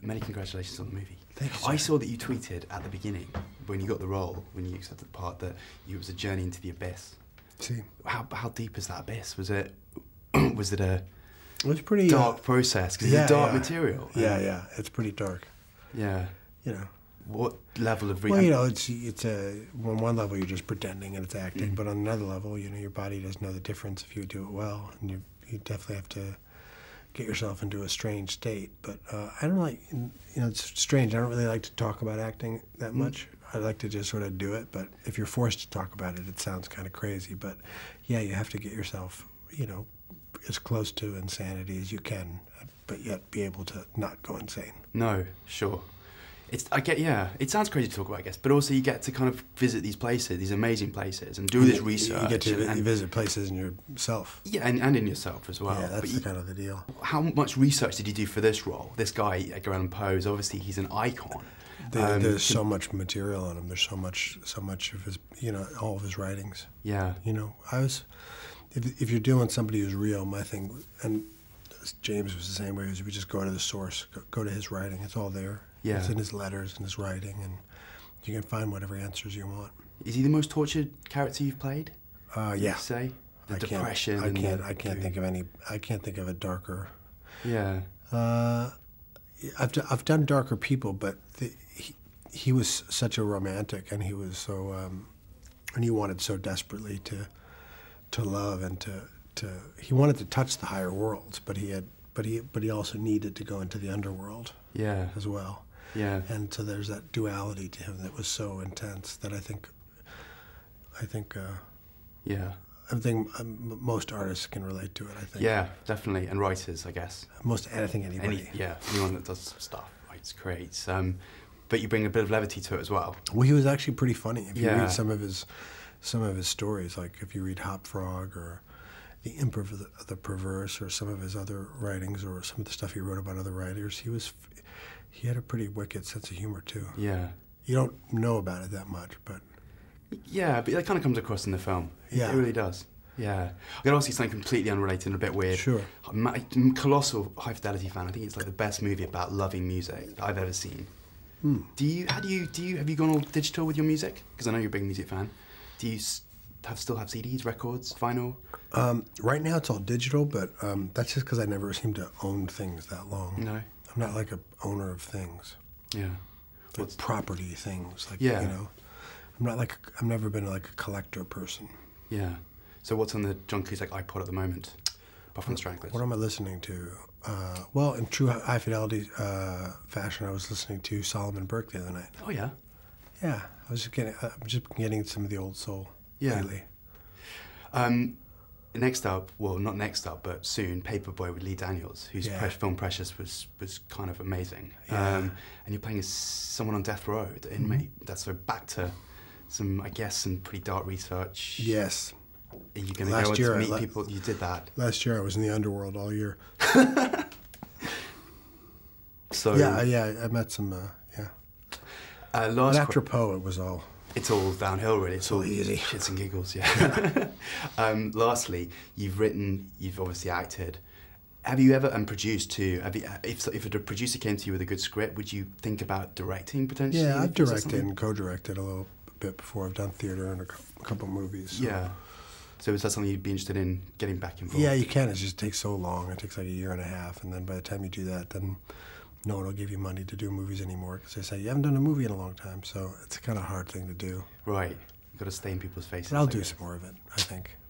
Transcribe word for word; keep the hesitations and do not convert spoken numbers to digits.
many congratulations on the movie. Thank you, I sir. saw that you tweeted at the beginning, when you got the role, when you accepted the part, that it was a journey into the abyss. See. How, how deep is that abyss? Was it, was it a It was pretty dark uh, process? Because yeah, it's dark yeah. material. Yeah, and- yeah, it's pretty dark. Yeah. You know. What level of... Re Well, you know, it's it's a on one level you're just pretending and it's acting, Mm. but on another level, you know, your body doesn't know the difference if you do it well, and you you definitely have to get yourself into a strange state. But uh, I don't like, you know, it's strange. I don't really like to talk about acting that Mm. much. I like to just sort of do it. But if you're forced to talk about it, it sounds kind of crazy. But yeah, you have to get yourself, you know, as close to insanity as you can, but yet be able to not go insane. No, sure. It's, I get, yeah, it sounds crazy to talk about, I guess, but also you get to kind of visit these places, these amazing places, and do And this you- research. You get to vi- and, visit places in yourself. Yeah, and, and in yourself as well. Yeah, that's But the you, kind of the deal. how much research did you do for this role? This guy, Edgar Allan Poe, is obviously, he's an icon. There, Um, there's can- so much material on him. There's so much, so much of his, you know, all of his writings. Yeah. You know, I was, if, if you're doing somebody who's real, my thing, and James was the same way, is we just go to the source, go, go to his writing. It's all there. Yeah. It's in his letters and his writing, and you can find whatever answers you want. Is he the most tortured character you've played? Uh, Would yeah. you say? The I depression Can't, I and can't. the- I can't think of any. I can't think of a darker. Yeah. Uh, I've d I've done darker people, but the, he he was such a romantic, and he was so, um, and he wanted so desperately to to love and to to he wanted to touch the higher worlds, but he had but he but he also needed to go into the underworld Yeah. as well. Yeah. And so there's that duality to him that was so intense that I think I think uh, Yeah. I think um, most artists can relate to it. I think. Yeah, definitely. And writers, I guess. Most I think anybody. Any, yeah, anyone that does stuff, writes, creates. Um, but you bring a bit of levity to it as well. Well, he was actually pretty funny. If you Yeah. read some of his, some of his stories, like if you read Hop Frog or The Improv of the, of the Perverse, or some of his other writings, or some of the stuff he wrote about other writers, he was, he had a pretty wicked sense of humor too. Yeah. You don't know about it that much, but Yeah, but that kind of comes across in the film. Yeah. It really does. Yeah. I'm going to ask you something completely unrelated and a bit weird. Sure. I'm a colossal High Fidelity fan. I think it's like the best movie about loving music that I've ever seen. Hmm. Do you, how do you, do you, have you gone all digital with your music? Because I know you're a big music fan. Do you s- have, still have C Ds, records, vinyl? um, right now it's all digital. But um, that's just because I never seem to own things that long. No. I'm not like a owner of things, Yeah. like What's- property things. Like Yeah. you know, I'm not like I've never been like a collector person. Yeah. So what's on the John Cusack iPod at the moment? Apart from the Stranglers. What am I listening to? Uh, well, in true high fidelity uh, fashion, I was listening to Solomon Burke the other night. Oh, yeah. Yeah, I was just getting, I'm just getting some of the old soul Yeah. lately. Um, next up, well, not next up, but soon, Paperboy with Lee Daniels, whose Yeah. pre film Precious was was kind of amazing. Yeah. Um, and you're playing as someone on death row, the inmate. That's so back to some, I guess, some pretty dark research. Yes. Are you going to Last go on year to I meet le- people? You did that. Last year I was in the underworld all year. So Yeah, yeah, I met some, uh, yeah. uh, But last after que- Poe, it was all, it's all downhill, really. It's all all easy. shits and giggles, yeah. um, lastly, you've written, you've obviously acted. Have you ever, and produced too, have you, if, if a producer came to you with a good script, would you think about directing potentially? yeah, I've Is that directed something? and co-directed a little bit before. I've done theater and a cou- a couple movies. So. Yeah. So is that something you'd be interested in getting back involved? Yeah, you can. It just takes so long. It takes like a year and a half, and then by the time you do that, then no one will give you money to do movies anymore because they say you haven't done a movie in a long time. So it's a kind of hard thing to do. Right. You've got to stay in people's faces. But I'll I do guess. some more of it, I think.